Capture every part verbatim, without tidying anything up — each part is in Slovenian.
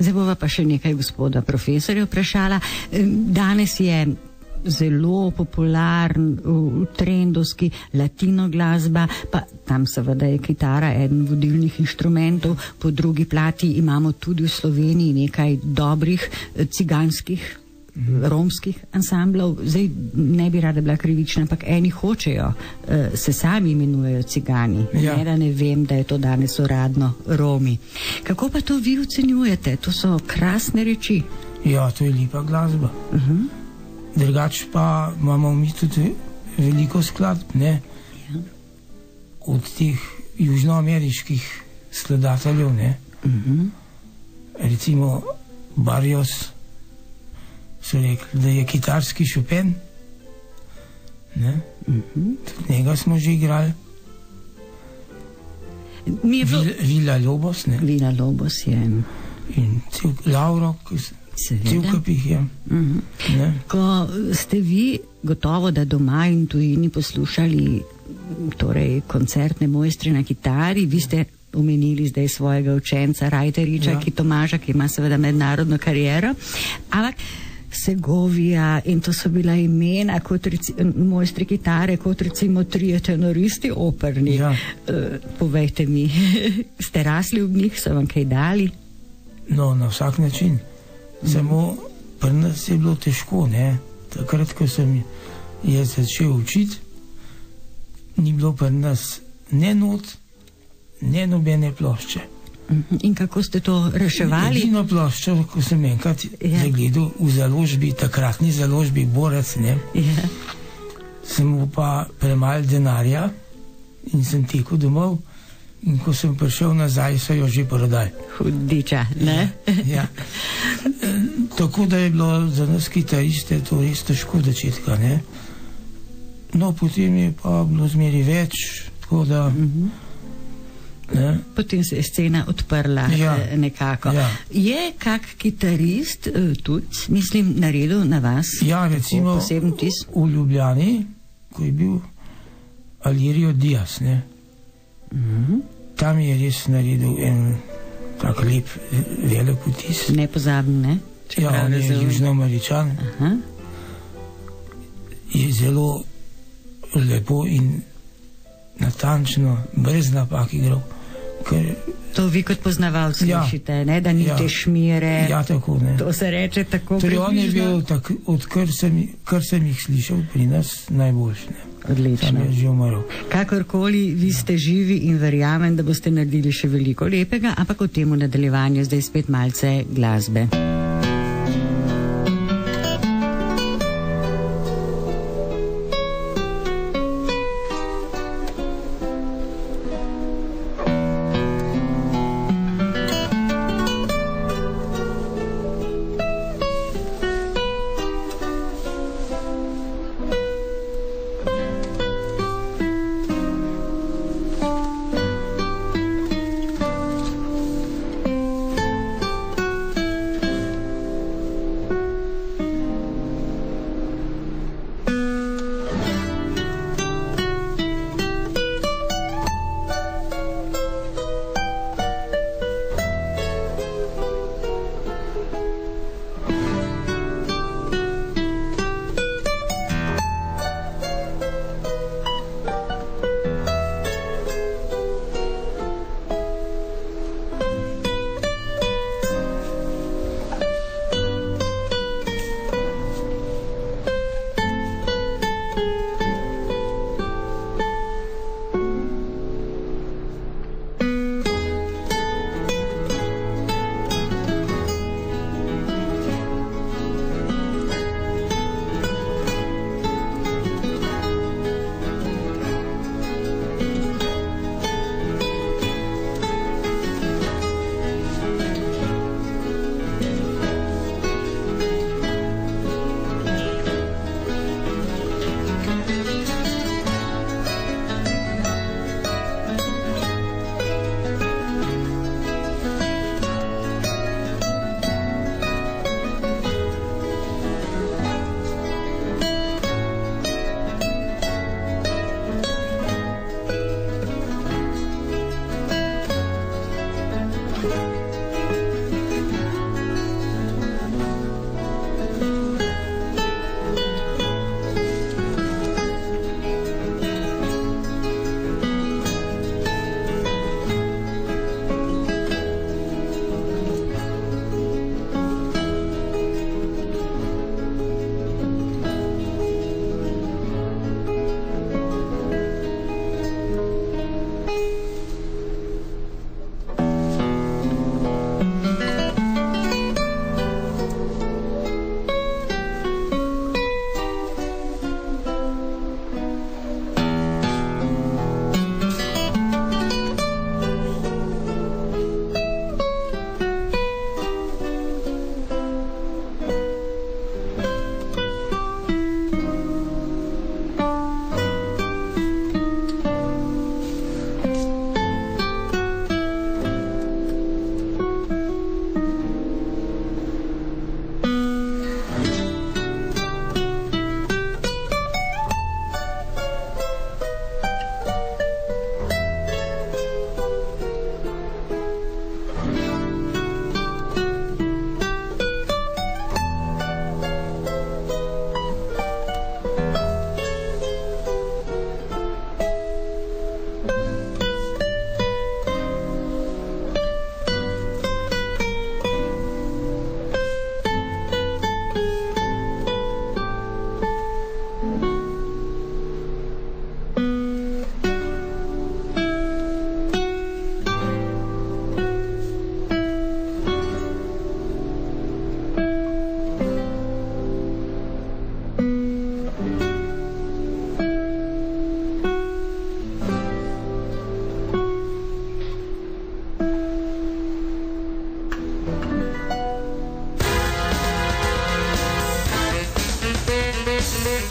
Zdaj bova pa še nekaj gospoda profesorja vprašala. Danes je zelo popularen, trendovski latino glasba, pa tam seveda je kitara eden vodilnih inštrumentov, po drugi plati imamo tudi v Sloveniji nekaj dobrih ciganskih, romskih ansamblov. Zdaj ne bi rada bila krivična, ampak eni hočejo, se sami imenujejo cigani, ja. Ne da ne vem, da je to danes uradno Romi. Kako pa to vi ocenjujete? To so krasne reči. Ja, to je lepa glasba. Uh-huh. Drugač pa imamo mi tudi veliko skladb, ne? Ja. Od teh južnoameriških skladateljev, ne? Uh-huh. Recimo Barrios so rekli, da je kitarski Chopin, ne? Uh-huh. Tudi njega smo že igrali. Mi je bilo... Villa Lobos, ne? Villa Lobos je. In cel Lauro, cel kapih je. Uh-huh. Ko ste vi gotovo, da doma in tujini poslušali torej koncertne mojstre na kitari, vi ste omenili zdaj svojega učenca Rajteriča, ja. Ki Tomaža, ki ima seveda mednarodno kariero, ampak Segovija in to so bila imena kot reci, mojstri kitare, kot recimo trije tenoristi operni. Ja. Uh, povejte mi, ste rasli v njih, so vam kaj dali? No, na vsak način. Mm. Samo pri nas je bilo težko, ne. Takrat, ko sem je začel učiti, ni bilo pri nas ne not, ne nobene plošče. In kako ste to reševali? Edino ploščo, ko sem enkrat ja. Zagledal v založbi, takratni založbi Borec, ne, ja. Sem mu pa premalo denarja in sem tekel domov in ko sem prišel nazaj, so jo že prodali. Hudiča, ne? Ja. Ja. E, tako da je bilo za nas kitariste to res težko začetka, ne. No, potem je pa bilo zmeri več, tako da... Mm-hmm. Ne? Potem se je scena odprla ja, nekako. Ja. Je kak kitarist tudi, mislim, naredil na vas? Ja, recimo v Ljubljani, ko je bil Alirio Diaz, ne? Mm-hmm. Tam je res naredil en tak lep velik vtis. Nepozabno, ne? Če ja, on je južnoameričan. Aha. Je zelo lepo in natančno, brez napak igral. Ker, to vi kot poznavalc slišite, ja, ne, da ni ja, te šmire. Ja, tako, ne. To se reče tako torej približno. On je bil, tak, odkar sem, kar sem jih slišal pri nas, najboljši, ne. Odlično. Sam je že umrl. Kakorkoli, vi ste živi in verjamem, da boste naredili še veliko lepega, ampak o tem v nadaljevanju zdaj spet malce glasbe.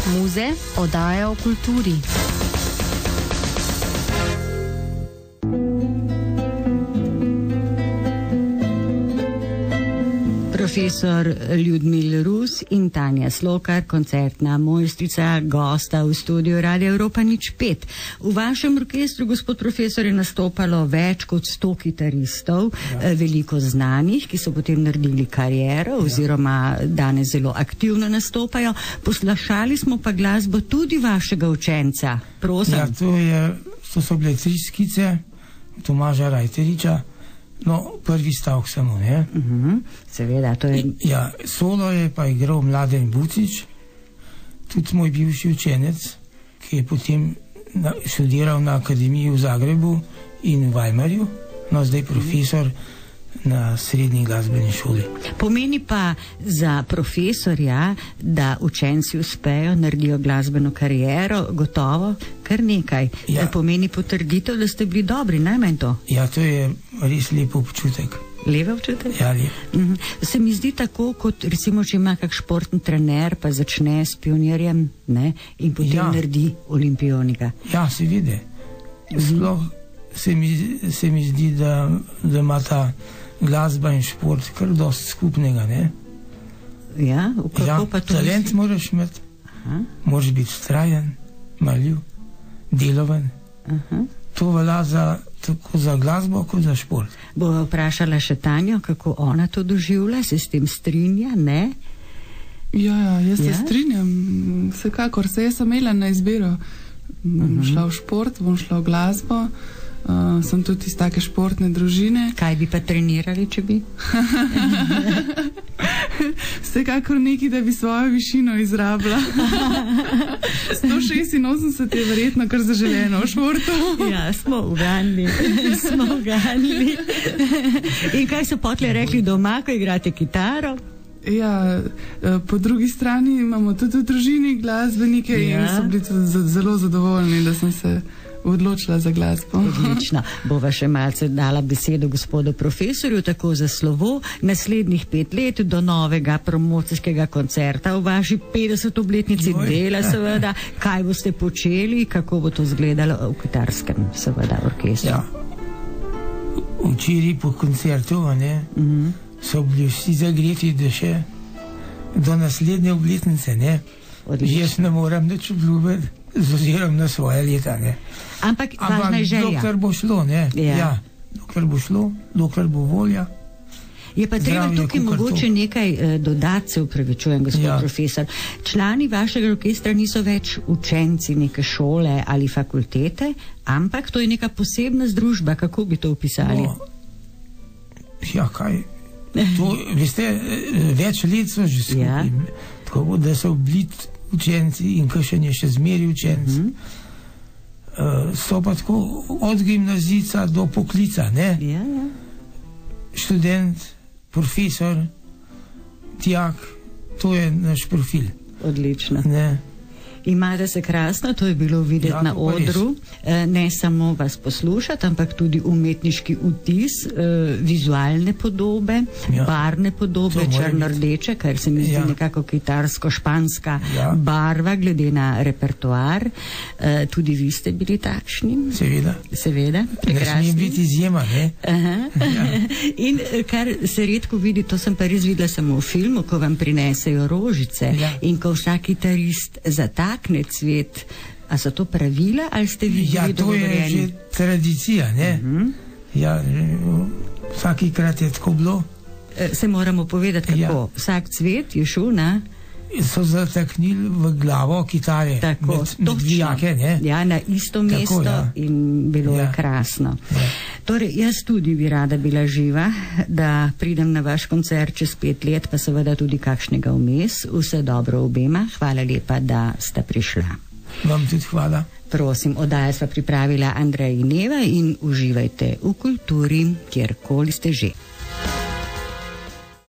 Muze, oddaja o kulturi. Profesor Ljudmil Rus in Tanja Slokar, koncertna mojstrica, gosta v studiu Radia Evropa nič pet. V vašem orkestru, gospod profesor, je nastopalo več kot sto kitaristov, ja. Veliko znanih, ki so potem naredili kariero ja. Oziroma danes zelo aktivno nastopajo. Poslušali smo pa glasbo tudi vašega učenca. Prosim. Ja, to, je, to so bile tri skice Tomaža Rajteriča. No, prvi stavek samo, ne? Uh-huh. Seveda, to je... Ja, solo je pa igral Mladen Bucič, tudi moj bivši učenec, ki je potem na, študiral na akademiji v Zagrebu in v Weimarju, no zdaj profesor na srednji glasbeni šoli. Pomeni pa za profesorja, da učenci uspejo, naredijo glasbeno kariero, gotovo, kar nekaj. Ja. Pomeni potrditev, da ste bili dobri, najmanj to. Ja, to je res lep občutek. Lep občutek? Ja, lep. Mhm. Se mi zdi tako, kot recimo, če ima kak športni trener, pa začne s pionirjem, ne, in potem ja. Naredi olimpionika. Ja, se vidi. Sploh se mi, se mi zdi, da, da ima ta glasba in šport kar dosti skupnega, ne? Ja, kako ja, pa to? Talent moraš imeti, moraš biti vztrajen, marljiv, deloven. Aha. To velja za, tako za glasbo, kot za šport. Bova vprašala še Tanjo, kako ona to doživlja, se s tem strinja, ne? Ja, jaz ja? se strinjam, vsekakor, se jaz sem imela na izbiro. Bom šla v šport, bom šla v glasbo. Uh, sem tudi iz take športne družine. Kaj bi pa trenirali, če bi? Vsekakor nekaj, da bi svojo višino izrabila. sto šestinosemdeset je verjetno kar zaželeno v športu. Ja, smo uganili. Smo uganili. In kaj so potle rekli doma, ko igrate kitaro? Ja, po drugi strani imamo tudi v družini glasbenike ja. In so bili tudi zelo zadovoljni, da sem se odločila za glasbo. Odlično. Bova še malce dala besedo gospodu profesorju, tako za slovo. Naslednjih pet let do novega promocijskega koncerta v vaši petdeseti obletnici dela, seveda. Kaj boste počeli, kako bo to izgledalo v kitarskem, seveda, orkestru? Ja. Včeraj po koncertu, ne, uh-huh. so bili vsi zagreti, da še do naslednje obletnice, ne. Odlično. Jaz ne moram nič obljubiti z ozirom na svoje leta, ne. Ampak, važna je želja. Dokler bo šlo, ne. Ja. Ja. Dokler bo šlo, dokler bo volja. Je pa treba tukaj mogoče nekaj eh, dodati, se upravičujem, gospod ja. Profesor. Člani vašega orkestra niso več učenci neke šole ali fakultete, ampak to je neka posebna združba. Kako bi to opisali? No, ja, kaj? To, veste, več let so že skupaj. Ja. Tako da so bili učenci in kakšen je še zmeri učenci. Uh-huh. Uh, so pa tako od gimnazica do poklica, ne? Ja, ja. Študent, profesor, dijak, to je naš profil. Odlično. Ne? Imate se krasno, to je bilo videti ja, na odru, e, ne samo vas poslušati, ampak tudi umetniški vtis, e, vizualne podobe, ja. Barvne podobe, črno-rdeče, kar se mi zdi ja. Nekako kitarsko-španska ja. Barva, glede na repertoar. E, tudi vi ste bili takšni? Seveda. Seveda, prekrasni. Ne smem biti izjema, ne? Aha. Ja. In kar se redko vidi, to sem pa res videla samo v filmu, ko vam prinesejo rožice ja. In ko vsak kitarist zatakne cvet. A so to pravila, ali ste vi ja, to je že tradicija, ne? Uh-huh. Ja, vsakikrat je tako bilo. E, se moramo povedati, kako? Ja. Vsak cvet je šel na... So zataknili v glavo kitare. Tako, med, med dijake, ne? Ja, na isto mesto tako, ja. In bilo ja. Je krasno. Ja. Torej, jaz tudi bi rada bila živa, da pridem na vaš koncert čez pet let, pa seveda tudi kakšnega vmes. Vse dobro obema. Hvala lepa, da sta prišla. Vam tudi hvala. Prosim, oddajo sva pripravila Andreja in Eva in uživajte v kulturi, kjerkoli ste že.